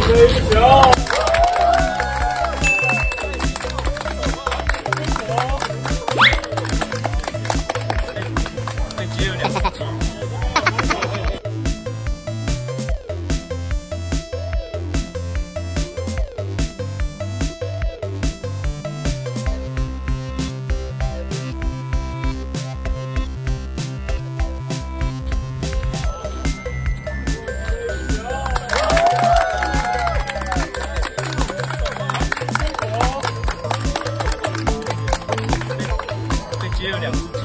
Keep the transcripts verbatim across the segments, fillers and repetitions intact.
追球。 也有两只鸡。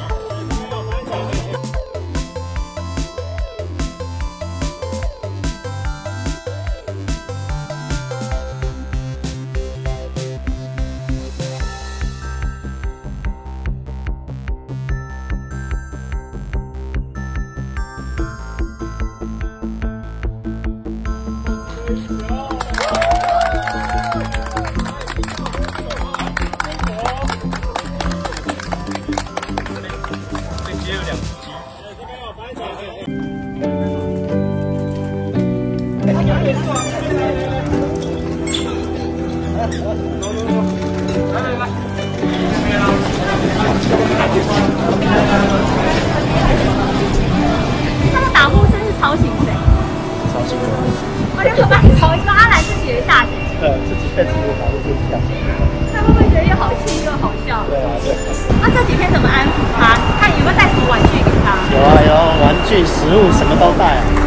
也有两只鸡。来来来， 那个打呼声是吵醒谁？ 吵醒我。 我就可把你吵醒，阿兰自己也吓醒。 对，自己被自己的打呼声吓醒。 他会不会觉得又好气又好笑？ 对啊，对。 那这几天怎么安抚他？看有没有带什么玩具给他？ 有啊有，玩具、食物什么都带啊。